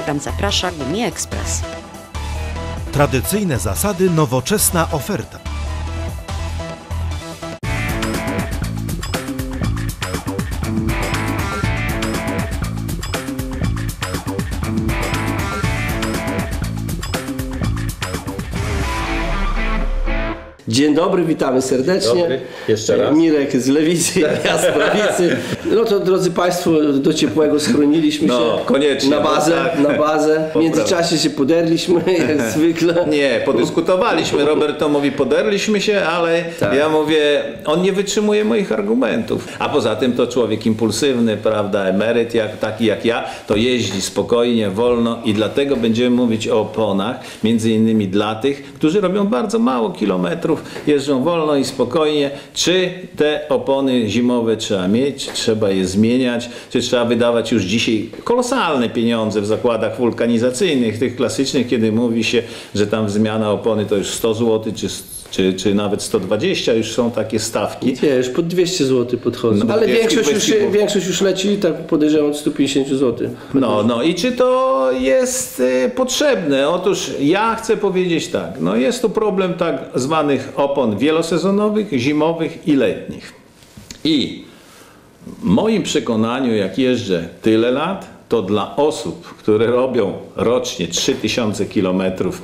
program zaprasza Gumi Express. Tradycyjne zasady, nowoczesna oferta. Dzień dobry, witamy serdecznie. Dobry. Jeszcze raz. Mirek z Lewicy, ja z Prawicy. No to drodzy Państwo, do ciepłego schroniliśmy się. Koniecznie. Na bazę, No, na bazę. W międzyczasie się poderliśmy, jak zwykle. Nie, podyskutowaliśmy. Robert to mówi, poderliśmy się, ale tak. Ja mówię, on nie wytrzymuje moich argumentów. A poza tym to człowiek impulsywny, prawda, emeryt, taki jak ja, to jeździ spokojnie, wolno i dlatego będziemy mówić o oponach, między innymi dla tych, którzy robią bardzo mało kilometrów, jeżdżą wolno i spokojnie. Czy te opony zimowe trzeba mieć, czy trzeba je zmieniać, czy trzeba wydawać już dzisiaj kolosalne pieniądze w zakładach wulkanizacyjnych, tych klasycznych, kiedy mówi się, że tam zmiana opony to już 100 zł, czy nawet 120, już są takie stawki. Nie, już pod 200 zł podchodzą. No, ale większość już leci, tak podejrzewam, od 150 zł. No i czy to jest potrzebne? Otóż ja chcę powiedzieć tak, no jest tu problem tak zwanych opon wielosezonowych, zimowych i letnich. I w moim przekonaniu, jak jeżdżę tyle lat, to dla osób, które robią rocznie 3000 km,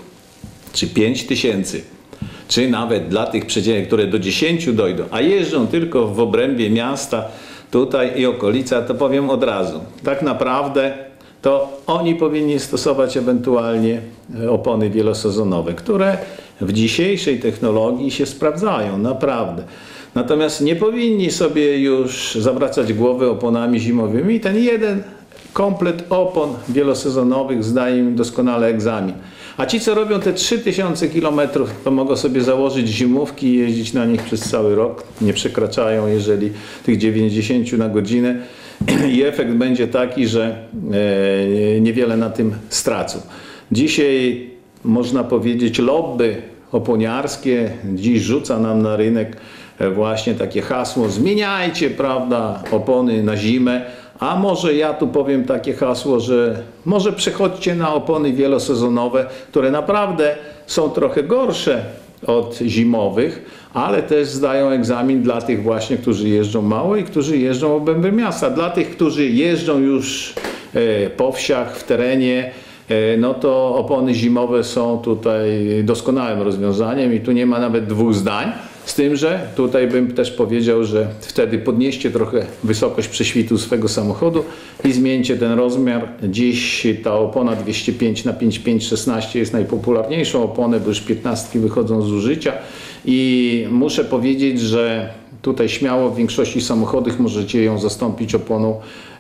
czy 5000, czy nawet dla tych przedziałów, które do 10 dojdą, a jeżdżą tylko w obrębie miasta, tutaj i okolica, to powiem od razu, tak naprawdę to oni powinni stosować ewentualnie opony wielosezonowe, które w dzisiejszej technologii się sprawdzają, naprawdę. Natomiast nie powinni sobie już zawracać głowy oponami zimowymi. Ten jeden komplet opon wielosezonowych zdaje im doskonale egzamin. A ci, co robią te 3000 km, to mogą sobie założyć zimówki i jeździć na nich przez cały rok. Nie przekraczają, jeżeli tych 90 na godzinę. I efekt będzie taki, że niewiele na tym stracą. Dzisiaj można powiedzieć lobby oponiarskie dziś rzuca nam na rynek właśnie takie hasło: zmieniajcie, prawda, opony na zimę. A może ja tu powiem takie hasło, że może przechodźcie na opony wielosezonowe, które naprawdę są trochę gorsze od zimowych, ale też zdają egzamin dla tych właśnie, którzy jeżdżą mało i którzy jeżdżą w obrębie miasta. Dla tych, którzy jeżdżą już po wsiach, w terenie, no to opony zimowe są tutaj doskonałym rozwiązaniem i tu nie ma nawet dwóch zdań. Z tym, że tutaj bym też powiedział, że wtedy podnieście trochę wysokość prześwitu swego samochodu i zmieńcie ten rozmiar. Dziś ta opona 205 na 5,5-16 jest najpopularniejszą oponę, bo już 15 wychodzą z użycia i muszę powiedzieć, że tutaj śmiało w większości samochodów możecie ją zastąpić oponą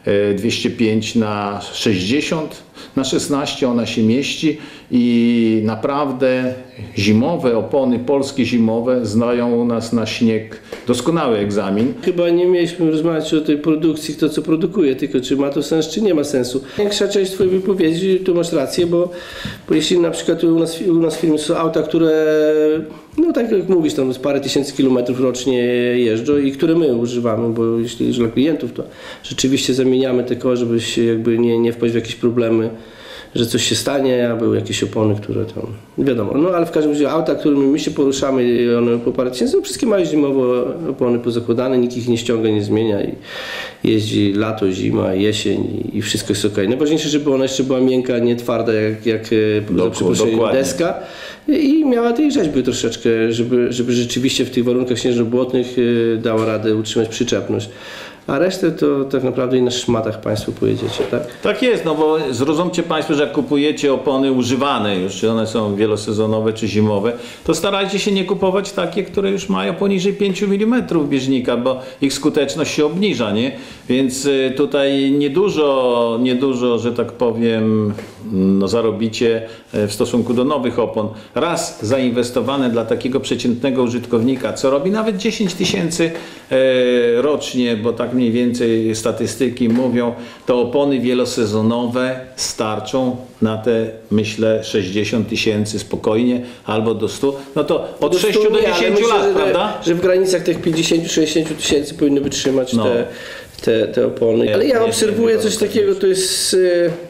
205 na 60 na 16, ona się mieści i naprawdę zimowe opony, polskie zimowe, zdają u nas na śnieg doskonały egzamin. Chyba nie mieliśmy rozmawiać o tej produkcji, kto co produkuje, tylko czy ma to sens, czy nie ma sensu. Większa część Twojej wypowiedzi, tu masz rację, bo jeśli na przykład u nas w firmie są auta, które, no tak jak mówisz, tam z parę tysięcy kilometrów rocznie jeżdżą i które my używamy, bo jeśli dla klientów, to rzeczywiście zamieniamy tylko, żeby się jakby nie wpaść w jakieś problemy, że coś się stanie, a były jakieś opony, które tam, wiadomo. No ale w każdym razie auta, którymi my się poruszamy i one po parę tysięcy, no wszystkie mają zimowe opony pozakładane, nikt ich nie ściąga, nie zmienia i jeździ lato, zima, jesień i wszystko jest ok. Najważniejsze, żeby ona jeszcze była miękka, nie twarda jak za przeproszeniem deska i miała tej rzeźby troszeczkę, żeby rzeczywiście w tych warunkach śnieżno-błotnych dała radę utrzymać przyczepność. A resztę to tak naprawdę i na szmatach Państwo pojedziecie, tak? Tak jest, no bo zrozumcie Państwo, że jak kupujecie opony używane już, czy one są wielosezonowe, czy zimowe, to starajcie się nie kupować takie, które już mają poniżej 5 mm bieżnika, bo ich skuteczność się obniża, nie? Więc tutaj niedużo, że tak powiem, no zarobicie w stosunku do nowych opon. Raz zainwestowane dla takiego przeciętnego użytkownika, co robi nawet 10 tysięcy rocznie, bo tak mniej więcej statystyki mówią, to opony wielosezonowe starczą na te, myślę, 60 tysięcy spokojnie, albo do 100, no to od 6 do 10 lat, prawda? Że w granicach tych 50-60 tysięcy powinny wytrzymać te opony. Ale ja obserwuję coś takiego, to jest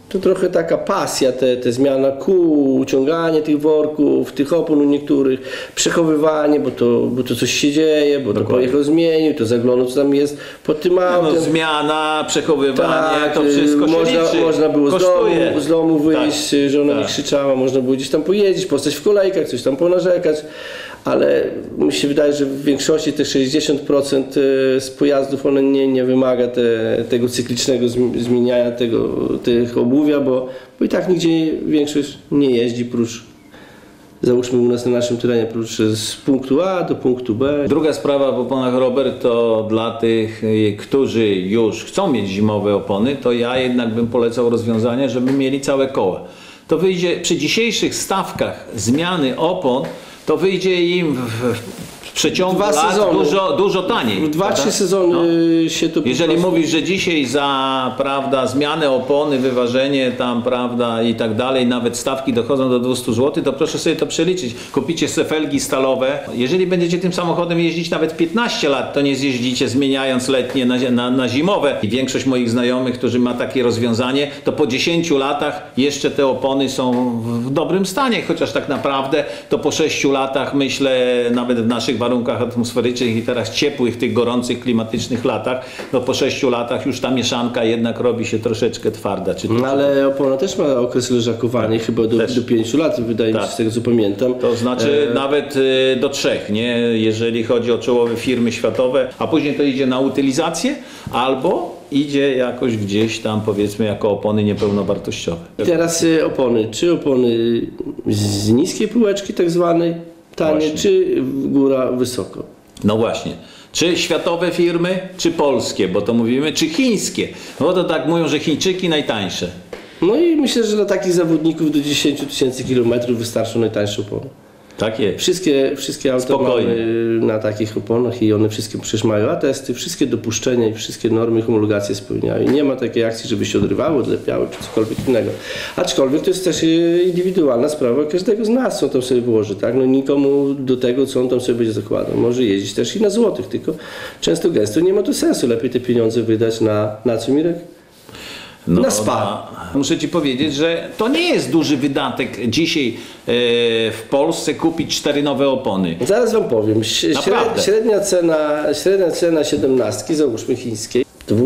to trochę taka pasja, te zmiana kół, uciąganie tych worków, tych opon u niektórych, przechowywanie, bo to coś się dzieje, bo to pojechał, zmienił, to zaglądał, co tam jest pod tym autem. No, zmiana, przechowywanie, Tak, to wszystko się liczy. można było z domu wyjść, Tak, żona tak. nie krzyczała, można było gdzieś tam pojeździć, postać w kolejkach, coś tam ponarzekać, ale mi się wydaje, że w większości te 60% z pojazdów one nie wymaga tego cyklicznego zmieniania tych obuwia, bo i tak nigdzie większość nie jeździ prócz, załóżmy u nas na naszym terenie, prócz z punktu A do punktu B. Druga sprawa w oponach, Robert, to dla tych, którzy już chcą mieć zimowe opony, to ja jednak bym polecał rozwiązanie, żeby mieli całe koła. To wyjdzie przy dzisiejszych stawkach zmiany opon, to wyjdzie im w przeciągu lat dużo taniej. W 2-3 sezony się to... Jeżeli mówisz, że dzisiaj za, prawda, zmianę opony, wyważenie tam, prawda, i tak dalej, nawet stawki dochodzą do 200 zł, to proszę sobie to przeliczyć. Kupicie sobie felgi stalowe. Jeżeli będziecie tym samochodem jeździć nawet 15 lat, to nie zjeździcie zmieniając letnie na zimowe. I większość moich znajomych, którzy ma takie rozwiązanie, to po 10 latach jeszcze te opony są w dobrym stanie, chociaż tak naprawdę to po 6 latach, myślę, nawet w naszych warunkach atmosferycznych i teraz ciepłych, tych gorących, klimatycznych latach, no po 6 latach już ta mieszanka jednak robi się troszeczkę twarda. No, ale opona też ma okres leżakowania, chyba do 5 lat, wydaje mi się, z tego co pamiętam. To znaczy nawet do 3, nie? Jeżeli chodzi o czołowe firmy światowe, a później to idzie na utylizację albo idzie jakoś gdzieś tam, powiedzmy, jako opony niepełnowartościowe. I teraz opony. Czy opony z niskiej półeczki tak zwanej, tanie, Właśnie. czy góra wysoko? No właśnie. Czy światowe firmy, czy polskie, bo to mówimy, czy chińskie. No to tak mówią, że Chińczyki najtańsze. No i myślę, że dla takich zawodników do 10 000 kilometrów wystarczą najtańsze opony. Tak jest. Wszystkie auta Spokojnie. mamy na takich oponach i one wszystkie przecież mają atesty, wszystkie dopuszczenia i wszystkie normy homologacje spełniają. I nie ma takiej akcji, żeby się odrywały, odlepiały czy cokolwiek innego. Aczkolwiek to jest też indywidualna sprawa każdego z nas, co on tam sobie włoży. Tak? No nikomu do tego, co on tam sobie będzie zakładał. Może jeździć też i na złotych, tylko często gęsto nie ma to sensu. Lepiej te pieniądze wydać na co, Mirek? No, na spa. Muszę Ci powiedzieć, że to nie jest duży wydatek dzisiaj w Polsce kupić 4 nowe opony. Zaraz Wam powiem. Naprawdę. Średnia cena 17, załóżmy chińskiej,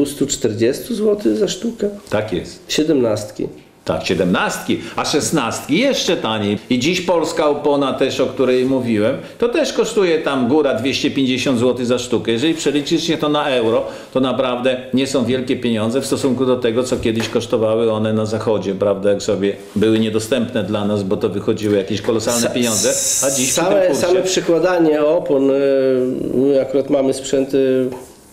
240 zł za sztukę. Tak jest. 17. Tak, 17, a 16 jeszcze taniej. I dziś polska opona też, o której mówiłem, to też kosztuje tam góra 250 zł za sztukę. Jeżeli przeliczysz się to na euro, to naprawdę nie są wielkie pieniądze w stosunku do tego, co kiedyś kosztowały one na zachodzie, prawda, jak sobie były niedostępne dla nas, bo to wychodziły jakieś kolosalne pieniądze, a dziś Same przekładanie opon, my akurat mamy sprzęty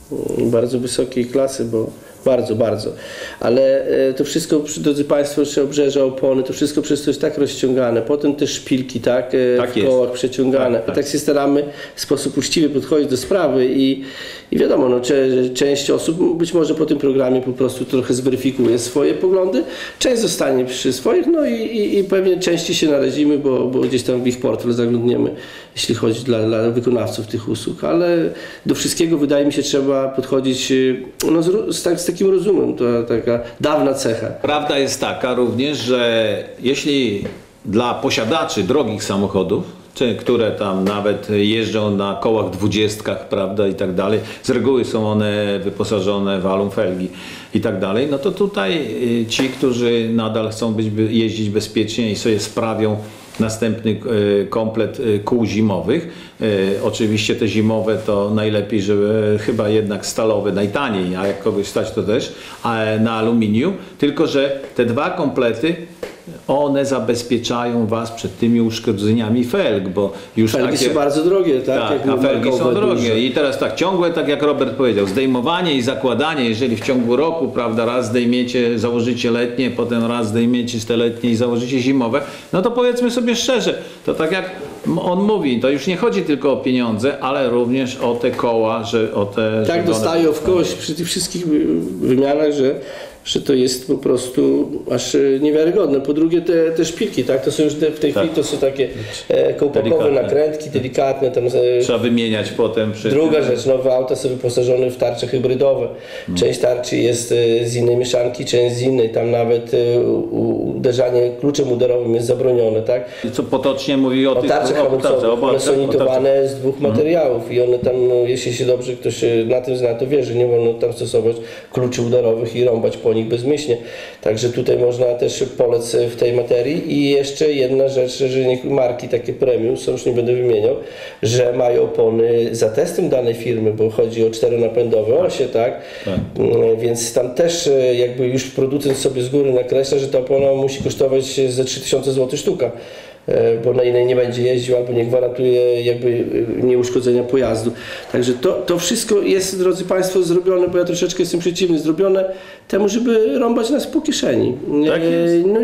bardzo wysokiej klasy, bo bardzo, ale to wszystko, drodzy Państwo, jeszcze obrzeża opony, to wszystko przez to jest tak rozciągane, potem te szpilki, tak, w kołach przeciągane. Tak się staramy w sposób uczciwy podchodzić do sprawy i wiadomo, no, część osób być może po tym programie po prostu trochę zweryfikuje swoje poglądy, część zostanie przy swoich, no i pewnie częściej się narazimy, bo gdzieś tam w ich portfel zaglądniemy, jeśli chodzi dla wykonawców tych usług, ale do wszystkiego wydaje mi się trzeba podchodzić no, z takim rozumem, to taka dawna cecha. Prawda jest taka również, że jeśli dla posiadaczy drogich samochodów, które tam nawet jeżdżą na kołach 20, prawda, i tak dalej, z reguły są one wyposażone w alumfelgi i tak dalej, no to tutaj ci, którzy nadal chcą jeździć bezpiecznie i sobie sprawią następny komplet kół zimowych. Oczywiście te zimowe to najlepiej, żeby chyba jednak stalowe, najtaniej, a jak kogoś stać to też, na aluminium, tylko że te 2 komplety one zabezpieczają Was przed tymi uszkodzeniami felg, bo już felgi są bardzo drogie, tak? Tak, a felgi są drogie. I teraz tak, ciągłe, tak jak Robert powiedział, zdejmowanie i zakładanie, jeżeli w ciągu roku, prawda, raz zdejmiecie, założycie letnie, potem raz zdejmiecie te letnie i założycie zimowe, no to powiedzmy sobie szczerze, to tak jak on mówi, to już nie chodzi tylko o pieniądze, ale również o te koła, że o te... Tak dostają w kość przy tych wszystkich wymianach, że to jest po prostu aż niewiarygodne. Po drugie te szpilki, tak, to są już w tej chwili to są takie kołpakowe Delikatne. nakrętki, delikatne. Tam, Trzeba wymieniać potem. druga rzecz, nowe auta są wyposażone w tarcze hybrydowe. Część tarczy jest z innej mieszanki, część z innej. Tam nawet uderzanie kluczem udarowym jest zabronione, tak? Co potocznie mówi o tych Tarcze hamulcowe, one są nitowane z dwóch materiałów i one tam, jeśli się dobrze ktoś na tym zna, to wie, że nie wolno tam stosować kluczy udarowych i rąbać po nich bezmyślnie. Także tutaj można też polec w tej materii. I jeszcze jedna rzecz, że marki takie premium, są, już nie będę wymieniał, że mają opony za testem danej firmy, bo chodzi o 4-napędowe osie, tak? Więc tam też jakby już producent sobie z góry nakreśla, że ta opona musi kosztować ze 3000 zł sztuka, bo na innej nie będzie jeździł albo nie gwarantuje jakby nieuszkodzenia pojazdu. Także to wszystko jest, drodzy Państwo, zrobione, bo ja troszeczkę jestem przeciwny, zrobione temu, żeby rąbać nas po kieszeni. Tak jest. No,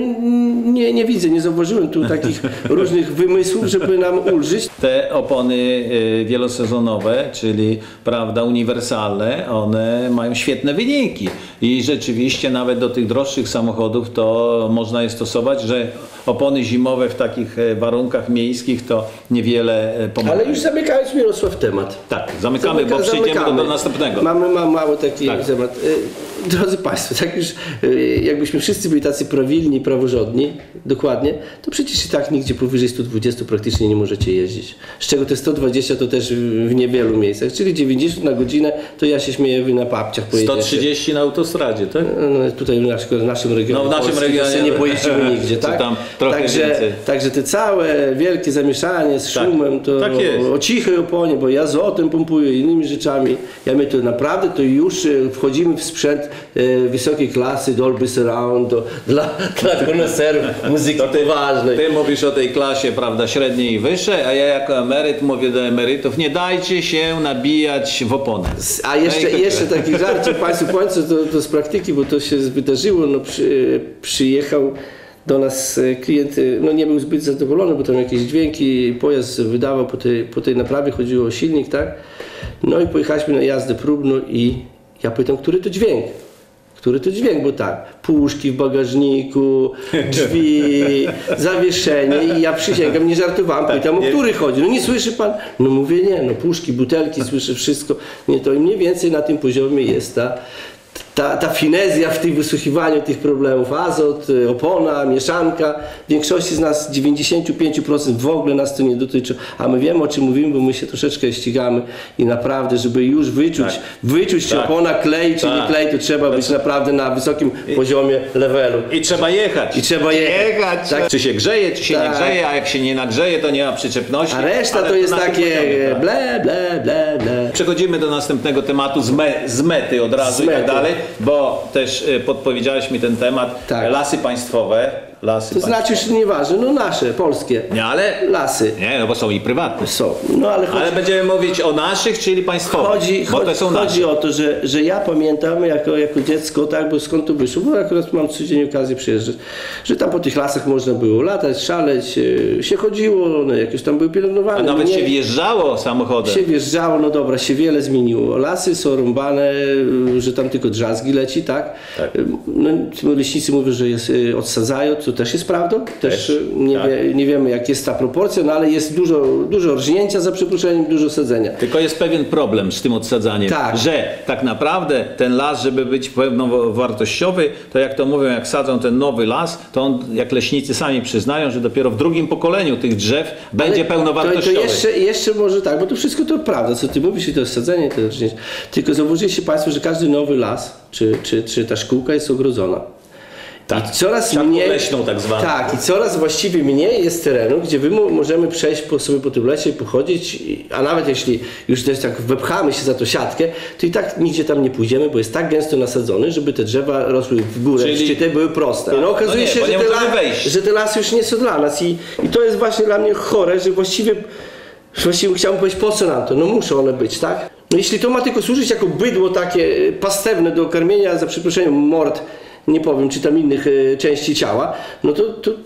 nie widzę, nie zauważyłem tu takich różnych wymysłów, żeby nam ulżyć. Te opony wielosezonowe, czyli prawda, uniwersalne, one mają świetne wyniki i rzeczywiście nawet do tych droższych samochodów to można je stosować, że opony zimowe w takich warunkach miejskich to niewiele pomaga. Ale już zamykając, Mirosław, temat. Tak, zamykamy, bo przejdziemy do następnego. Mamy mały taki Tak. temat. Drodzy Państwo, tak już jakbyśmy wszyscy byli tacy prawilni, praworządni, dokładnie, to przecież i tak nigdzie powyżej 120 praktycznie nie możecie jeździć. Z czego te 120 to też w niewielu miejscach, czyli 90 na godzinę, to ja się śmieję, wy na papciach pojedziecie. 130 na autostradzie, tak? No, tutaj w naszym regionie, No, w naszym Polski, regionie nie pojeździmy nigdzie, czy tak? tam trochę więcej. Także te całe wielkie zamieszanie z szumem, to tak jest. o cichej oponie, bo ja azotem pompuję innymi rzeczami. Ja my to naprawdę to już wchodzimy w sprzęt wysokiej klasy, Dolby Surround, to dla koneserów muzyki poważnej. Ty mówisz o tej klasie, prawda, średniej i wyższej, a ja jako emeryt mówię do emerytów, nie dajcie się nabijać w opony. A jeszcze taki żarcie Państwu powiem, to z praktyki, bo to się wydarzyło, no przyjechał do nas klient, no nie był zbyt zadowolony, bo tam jakieś dźwięki pojazd wydawał po tej naprawie, chodziło o silnik, tak? No i pojechaliśmy na jazdę próbną i ja pytam, który to dźwięk? Który to dźwięk, bo tak, puszki w bagażniku, drzwi, zawieszenie i ja przysięgam, nie żartowałem, pytam, o który chodzi? No nie słyszy pan? No mówię, nie, no puszki, butelki, słyszę wszystko. Nie, to mniej więcej na tym poziomie jest ta finezja w tym wysłuchiwaniu tych problemów. Azot, opona, mieszanka. W większości z nas, 95% w ogóle nas to nie dotyczy, a my wiemy, o czym mówimy, bo my się troszeczkę ścigamy i naprawdę, żeby już wyczuć czy opona klei, czy nie klei, to trzeba być naprawdę na wysokim poziomie levelu. I trzeba jechać. Tak. Czy się grzeje, czy się nie grzeje, a jak się nie nagrzeje, to nie ma przyczepności. A reszta to jest takie ble. Przechodzimy do następnego tematu z mety od razu i tak dalej, bo też podpowiedziałeś mi ten temat. Tak. Lasy państwowe. To znaczy już nieważne, no nasze, polskie. Nie, ale lasy. Nie, no bo są i prywatne. Są. No ale będziemy mówić o naszych, czyli państwowych. Chodzi o to, że ja pamiętam jako dziecko, tak, bo skąd to wyszło, bo akurat mam codziennie okazję przyjeżdżać, że tam po tych lasach można było latać, szaleć, się chodziło, one jakieś tam były pielęgnowane. A nawet się wjeżdżało samochodem. Się wjeżdżało, no dobra, się wiele zmieniło. Lasy są rąbane, że tam tylko drzazgi leci, tak? No, leśnicy mówią, że odsadzają, to też jest prawdą. Też nie wiemy, jak jest ta proporcja, no ale jest dużo rżnięcia, za przeproszeniem, dużo sadzenia. Tylko jest pewien problem z tym odsadzaniem, że tak naprawdę ten las, żeby być pełnowartościowy, to jak to mówią, jak sadzą ten nowy las, to on, jak leśnicy sami przyznają, że dopiero w drugim pokoleniu tych drzew będzie pełnowartościowy. To jeszcze może tak, bo to wszystko to prawda, co ty mówisz, i to sadzenie, to rżnięcie. Tylko zauważyliście Państwo, że każdy nowy las, czy ta szkółka jest ogrodzona. Tak, i coraz mniej leśną tak zwaną. Tak, i coraz właściwie mniej jest terenu, gdzie możemy przejść sobie po tym lesie, pochodzić, a nawet jeśli już też tak wepchamy się za tą siatkę, to i tak nigdzie tam nie pójdziemy, bo jest tak gęsto nasadzony, żeby te drzewa rosły w górę, szczyty były proste. No okazuje się, że te lasy już nie są dla nas i to jest właśnie dla mnie chore, że właściwie chciałbym powiedzieć, po co nam to? No muszą one być, tak? No jeśli to ma tylko służyć jako bydło takie pastewne do karmienia, za przeproszeniem, mord, nie powiem, czy tam innych części ciała, no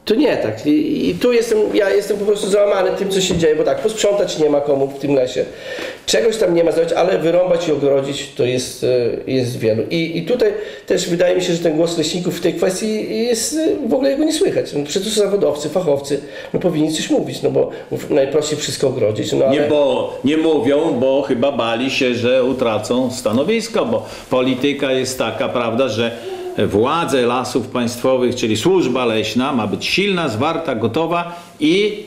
To nie tak. I tu ja jestem po prostu załamany tym, co się dzieje, bo tak, posprzątać nie ma komu w tym lesie. Czegoś tam nie ma zrobić, ale wyrąbać i ogrodzić to jest wielu. I tutaj też wydaje mi się, że ten głos leśników w tej kwestii jest, w ogóle jego nie słychać. No, przecież to są zawodowcy, fachowcy, no powinni coś mówić, no bo najprościej wszystko ogrodzić. No, ale... Nie mówią, bo chyba bali się, że utracą stanowisko, bo polityka jest taka, prawda, że władze lasów państwowych, czyli służba leśna ma być silna, zwarta, gotowa i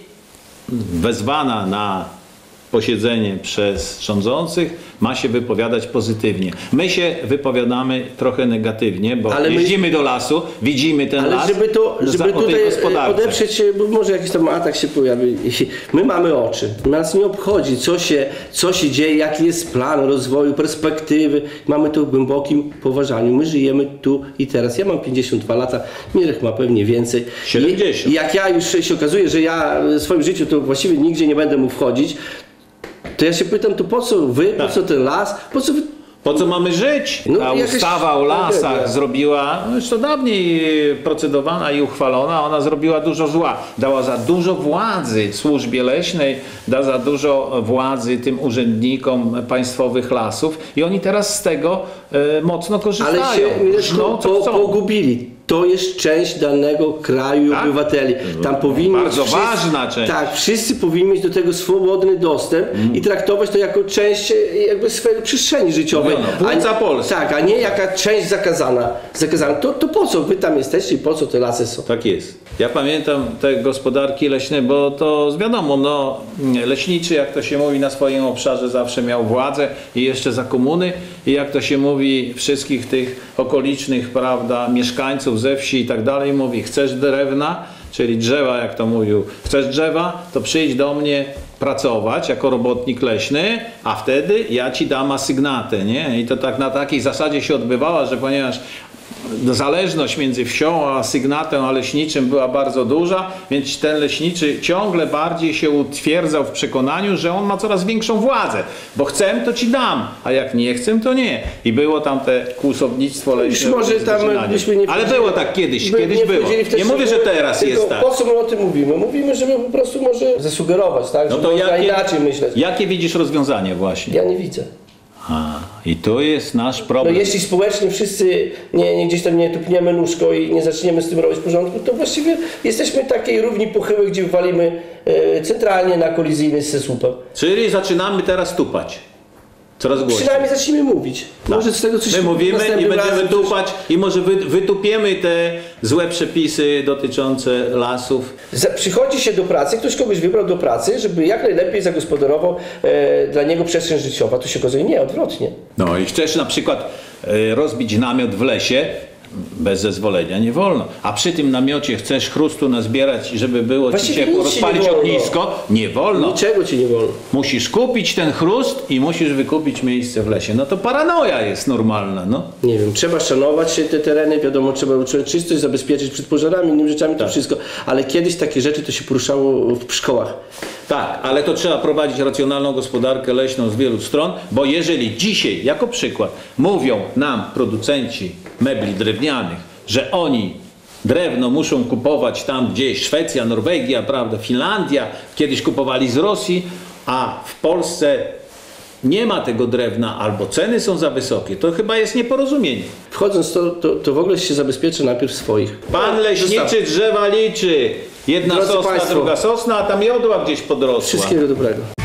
wezwana na posiedzenie przez rządzących ma się wypowiadać pozytywnie. My się wypowiadamy trochę negatywnie, bo jeździmy do lasu, widzimy ten las, żeby tutaj odeprzeć się, bo może jakiś tam atak się pojawi. My mamy oczy, nas nie obchodzi, co się dzieje, jaki jest plan rozwoju, perspektywy. Mamy to w głębokim poważaniu. My żyjemy tu i teraz. Ja mam 52 lata, Mirek ma pewnie więcej. 70. I jak ja już się okazuje, że ja w swoim życiu to właściwie nigdzie nie będę mógł wchodzić, to ja się pytam, to po co wy, po co ten las, po co mamy żyć? Ta ustawa o lasach zrobiła, no już to dawniej procedowana i uchwalona, ona zrobiła dużo zła. Dała za dużo władzy służbie leśnej, da za dużo władzy tym urzędnikom państwowych lasów i oni teraz z tego mocno korzystają. Ale się pogubili. To jest część danego kraju, tak? Obywateli. Tam powinni bardzo ważna część. Tak, wszyscy powinni mieć do tego swobodny dostęp i traktować to jako część jakby swojej przestrzeni życiowej. Władza Polska. Tak, a nie jaka część zakazana. To po co wy tam jesteście i po co te lasy są? Tak jest. Ja pamiętam te gospodarki leśne, bo to wiadomo, no, leśniczy, jak to się mówi, na swoim obszarze zawsze miał władzę i jeszcze za komuny i jak to się mówi wszystkich tych okolicznych, prawda, mieszkańców ze wsi i tak dalej, mówi, chcesz drewna, czyli drzewa, jak to mówił, chcesz drzewa, to przyjdź do mnie pracować jako robotnik leśny, a wtedy ja ci dam asygnatę, nie? I to tak na takiej zasadzie się odbywała, że ponieważ zależność między wsią a asygnatem a leśniczym była bardzo duża, więc ten leśniczy ciągle bardziej się utwierdzał w przekonaniu, że on ma coraz większą władzę, bo chcę, to ci dam, a jak nie chcę, to nie. I było tam te kłusownictwo leśne. Może tam ale było tak kiedyś było. Nie mówię, że teraz jest tak. Po co my o tym mówimy? Mówimy, żeby po prostu może zasugerować, tak? No to inaczej myśleć. Jakie widzisz rozwiązanie właśnie? Ja nie widzę. I to jest nasz problem. No jeśli społecznie wszyscy gdzieś tam nie tupniemy nóżką i nie zaczniemy z tym robić porządku, to właściwie jesteśmy takiej równi pochyły, gdzie walimy centralnie na kolizyjny ze słupem. Czyli zaczynamy teraz tupać. Coraz głośniej. Przynajmniej zacznijmy mówić. Tak. Może z tego coś my mówimy i będziemy tupać i może wytupiemy te złe przepisy dotyczące lasów. Przychodzi się do pracy, ktoś kogoś wybrał do pracy, żeby jak najlepiej zagospodarował dla niego przestrzeń życiowa. Tu się okazuje nie, odwrotnie. No i chcesz na przykład rozbić namiot w lesie, bez zezwolenia nie wolno. A przy tym namiocie chcesz chrustu nazbierać, żeby było ci ciepło, rozpalić ognisko, nie wolno. Niczego ci nie wolno. Musisz kupić ten chrust i musisz wykupić miejsce w lesie. No to paranoja jest normalna, no. Nie wiem, trzeba szanować te tereny, wiadomo, trzeba utrzymać czystość, zabezpieczyć przed pożarami, innymi rzeczami, to wszystko. Ale kiedyś takie rzeczy to się poruszało w szkołach. Tak, ale to trzeba prowadzić racjonalną gospodarkę leśną z wielu stron, bo jeżeli dzisiaj, jako przykład, mówią nam producenci mebli drewnianych, że oni drewno muszą kupować tam gdzieś, Szwecja, Norwegia, prawda, Finlandia, kiedyś kupowali z Rosji, a w Polsce nie ma tego drewna albo ceny są za wysokie, to chyba jest nieporozumienie. Wchodząc to w ogóle się zabezpieczy najpierw swoich. Pan leśniczy drzewa liczy. Jedna sosna, druga sosna, a tam jodła gdzieś podrosła. Wszystkiego dobrego.